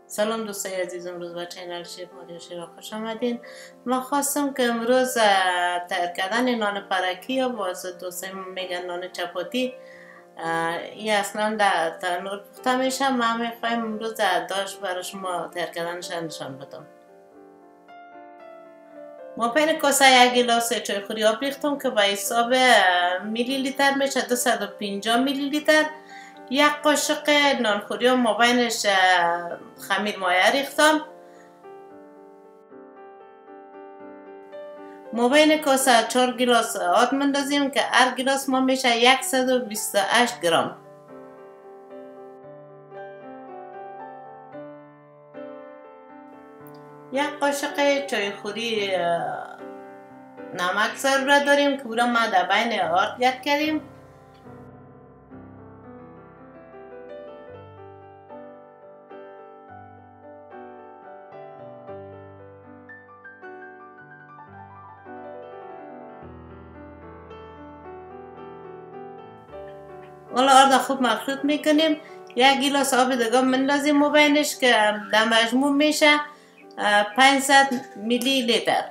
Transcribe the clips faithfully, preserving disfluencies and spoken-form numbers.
سلام دوستای عزیز، امروز با چینل شیف شیرا خوش آمدین. ما خواستم که امروز تیار کردن نان پرکی یا باز دوستای میگن نان چپاتی، این اصلا در تنور پخته میشه. ما میخوایم امروز داشت برای شما تیار کردنش نشان بدم. ما پین کاسه یک گلاس چای خوری آب ریختم که به حساب میلی لیتر میشه دویست و پنجاه میلی لیتر. یک قاشق نانخوری و مابینش خمیر مایه ریختم. مابین کاسه چهار گلاس آب مندازیم که هر گلاس ما میشه صد و بیست و هشت گرم. یک قاشق چای خوری نمک ضرورت داریم که برای ما در بین آرد گرد کردیم. حالا آرد خوب مخلوط میکنیم. یک گلاس آب دیگه مندازیم مابینش که در مجموع میشه پانصد میلی لیتر.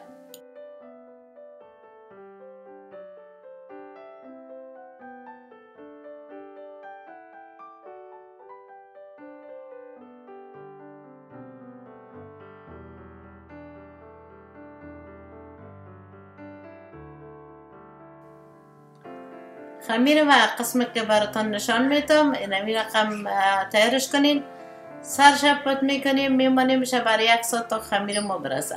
خمیر و قسمی که براتان نشان میدم اینمی رقم تیارش کنین. سرش پت میکنیم، میمانیم میشه برای یک ساعت تا خمیر ما برسه.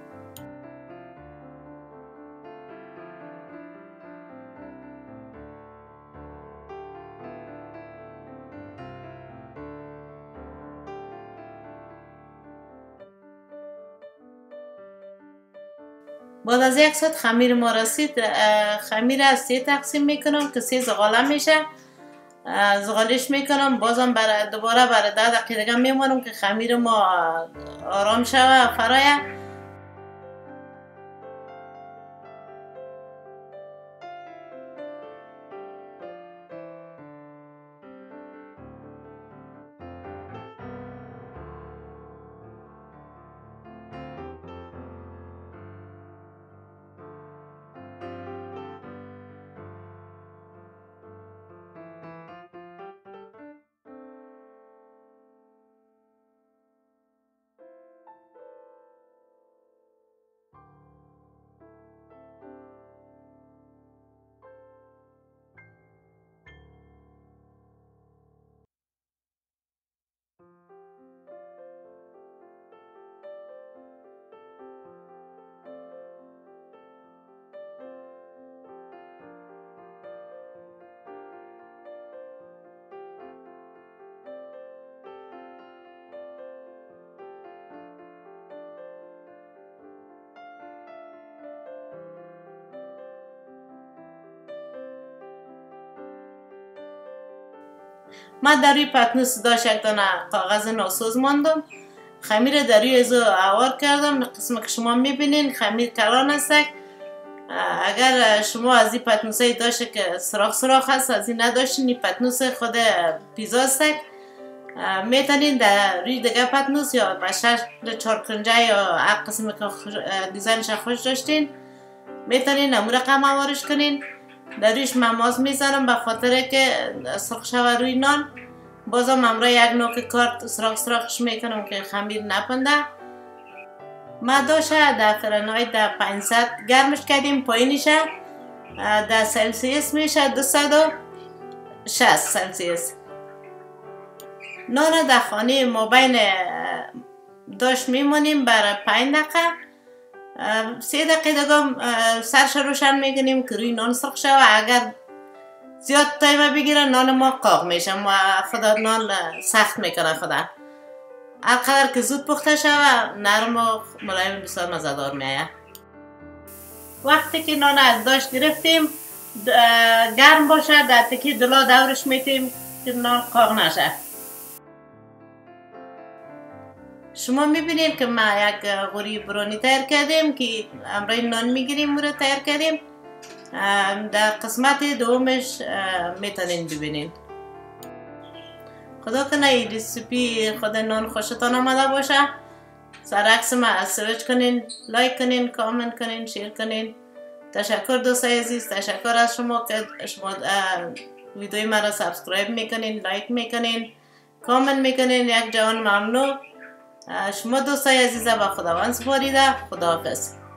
بعد از یک ساعت خمیر ما رسید، خمیر از سه تقسیم میکنم که سه زغاله میشه. زغالش میکنم، بازم برای دوباره برای ده دقیقه دیگه میمانم که خمیر ما آرام شوه فرایه. من در روی پتنوس داشت یک دانه کاغذ ناسوز ماندم. خمیر در روی ازو اوار کردم. قسم که شما میبینین خمیر کلان است. اگر شما از این پتنوس های داشته که سراخ سراخ هست، از این نداشتین، این پتنوس خود پیزا است، میتونین در روی دیگه پتنوس یا به شکل چارکنجه یا هر قسم که دیزاینش خوش داشتین میتونین امور رقم اوارش کنین. در رویش مماز میزنم به خاطر که سرخ شوه روی نان. بازم امرا یک نوک کارت سراخ سراخش میکنم که خمیر نپنده. ما داشته در فرنهایت در پانصد گرمش کردیم، پایینشه در سلسیوس میشه دویست و شصت سلسیوس. نان در خانه مابین داشت میمونیم برای پنج دقیقه. سه دقیقه دیگه سرش روشن میکنیم که روی نان سرخ شوه. اگر زیاد تایم بگیره نان ما قاق میشه، ما خدا نان سخت میکنه. خدا هر قدر که زود پخته شوه نرم و ملایم بسیار مزه‌دار میایه. وقتی که نان از داشت گرفتیم گرم باشه در تکی دلا دورش میتیم که نان قاق نشه. شما میبینید که ما یک غوری برونی تیار کردیم که امرای نان میگیریم و رو تیار کردیم. در قسمت دومش میتونین ببینین. خدا کنه این رسیپی خود نان خوشتان آمده باشه. سرعکس ما سرچ کنین، لایک کنین، کامنت کنین، شیر کنین. تشکر دوستای عزیز، تشکر از شما که شما ویدیوی مرا سابسکرایب میکنین، لایک میکنین، کامنت میکنین. یک جوان ممنون. شما دوستای عزیز با خداوند سپاریده. خداحافظ.